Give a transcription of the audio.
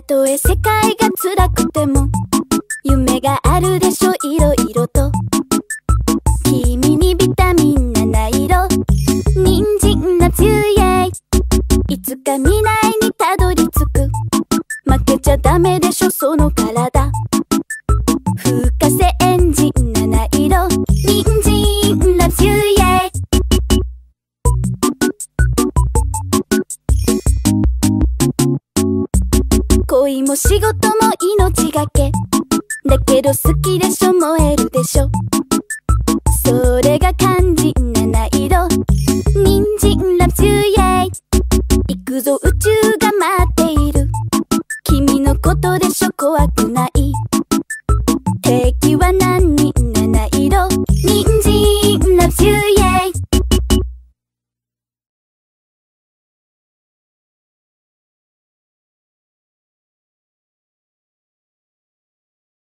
とえ世界が辛くても夢があるでしょ、いろいろと。君にビタミン7色、人参夏湯イエイ。いつか未来にたどり着く。負けちゃダメでしょ、その体。風化性エンジン7色、人参夏湯イエイ。恋も仕事も命がけだけど好きでしょ、燃えるでしょ。それが漢字7色、人参ラブユーイエイ。行くぞ